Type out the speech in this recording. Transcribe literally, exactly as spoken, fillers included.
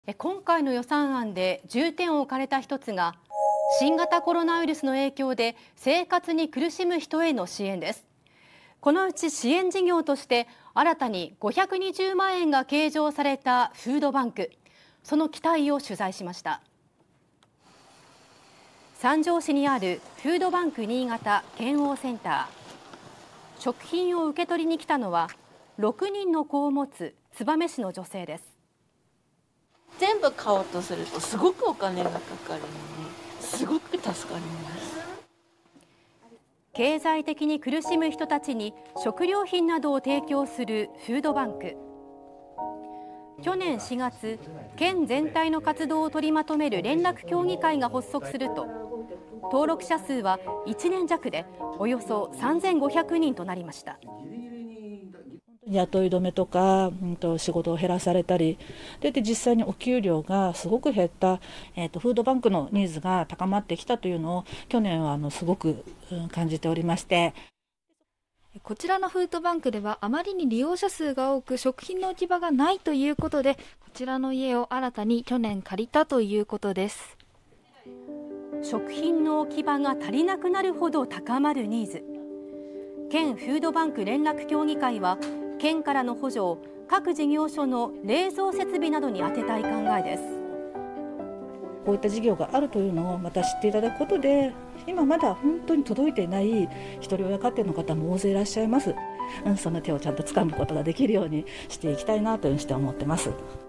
今回の予算案で重点を置かれた一つが、新型コロナウイルスの影響で生活に苦しむ人への支援です。このうち支援事業として新たにごひゃくにじゅうまんえんが計上されたフードバンク、その期待を取材しました。三条市にあるフードバンク新潟健応センター。食品を受け取りに来たのはろくにんの子を持つ燕市の女性です。 全部買おうとするとすごくお金がかかるのですごく助かります。 経済的に苦しむ人たちに食料品などを提供するフードバンク。去年しがつ、県全体の活動を取りまとめる連絡協議会が発足すると、登録者数はいちねん弱でおよそさんぜんごひゃくにんとなりました。 雇い止めとか、うん、と仕事を減らされたりでで実際にお給料がすごく減った、えー、とフードバンクのニーズが高まってきたというのを去年はあのすごく、うん、感じておりまして、 こちらのフードバンクではあまりに利用者数が多く食品の置き場がないということで、こちらの家を新たに去年借りたということです。 食品の置き場が足りなくなるほど高まるニーズ。県フードバンク連絡協議会は県からの補助を各事業所の冷蔵設備などに充てたい考えです。 こういった事業があるというのをまた知っていただくことで、今まだ本当に届いていない一人親家庭の方も大勢いらっしゃいます。うん、その手をちゃんと掴むことができるようにしていきたいなというふうにして思ってます。